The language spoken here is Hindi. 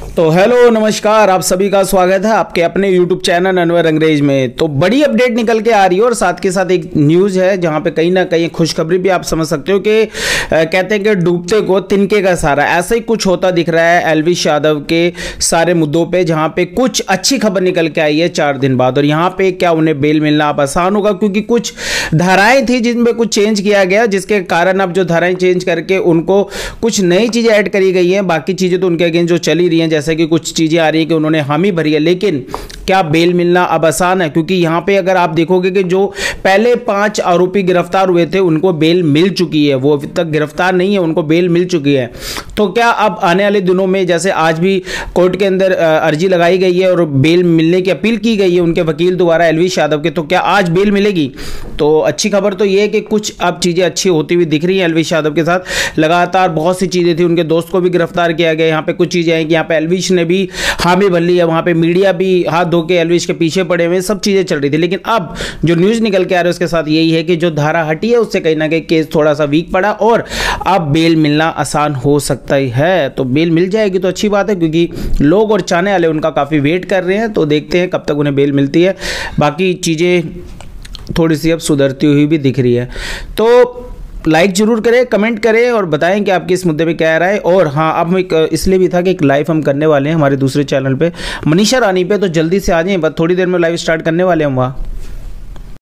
तो हेलो नमस्कार, आप सभी का स्वागत है आपके अपने YouTube चैनल अनवर अंग्रेज में। तो बड़ी अपडेट निकल के आ रही है और साथ के साथ एक न्यूज़ है जहां पे कहीं ना कहीं खुशखबरी भी आप समझ सकते हो कि कहते हैं कि डूबते को तिनके का सहारा, ऐसा ही कुछ होता दिख रहा है एलविश यादव के सारे मुद्दों पे, जहां पे कुछ अच्छी खबर निकल के आई है 4 दिन बाद। और यहाँ पे क्या उन्हें बेल मिलना अब आसान होगा, क्योंकि कुछ धाराएं थी जिनमें कुछ चेंज किया गया, जिसके कारण अब जो धाराएं चेंज करके उनको कुछ नई चीजें ऐड करी गई हैं। बाकी चीजें तो उनके अगेंस्ट जो चली रही हैं, जैसे कि कुछ चीजें आ रही है कि उन्होंने हामी भरी है, लेकिन क्या बेल मिलना अब आसान है? क्योंकि यहां पे अगर आप देखोगे कि जो पहले 5 आरोपी गिरफ्तार हुए थे उनको बेल मिल चुकी है, वो अभी तक गिरफ्तार नहीं है, उनको बेल मिल चुकी है। तो क्या अब आने वाले दिनों में, जैसे आज भी कोर्ट के अंदर अर्जी लगाई गई है और बेल मिलने की अपील की गई है उनके वकील द्वारा एलविश यादव के, तो क्या आज बेल मिलेगी? तो अच्छी खबर तो यह है कि कुछ अब चीजें अच्छी होती हुई दिख रही हैं एलविश यादव के साथ। लगातार बहुत सी चीजें थी, उनके दोस्त को भी गिरफ्तार किया गया, यहाँ पे कुछ चीजें आई कि यहाँ पे एलविश ने भी हामी भर ली है, वहां पे मीडिया भी हाथ धो के एलविश के पीछे पड़े हुए, सब चीजें चल रही थी। लेकिन अब जो न्यूज निकल के आ रहा है उसके साथ यही है कि जो धारा हटी है उससे कहीं ना कहीं केस थोड़ा सा वीक पड़ा और अब बेल मिलना आसान हो सकता है। तो बेल मिल जाएगी तो अच्छी बात है, क्योंकि लोग और चाहने वाले उनका काफी वेट कर रहे हैं। तो देखते हैं कब तक उन्हें बेल मिलती है। बाकी चीजें थोड़ी सी अब सुधरती हुई भी दिख रही है। तो लाइक जरूर करें, कमेंट करें और बताएं कि आपकी इस मुद्दे पे क्या राय है। और हाँ, अब एक इसलिए भी था कि एक लाइव हम करने वाले हैं हमारे दूसरे चैनल पे, मनीषा रानी पे, तो जल्दी से आ जाएं, बस थोड़ी देर में लाइव स्टार्ट करने वाले हैं हम वहाँ।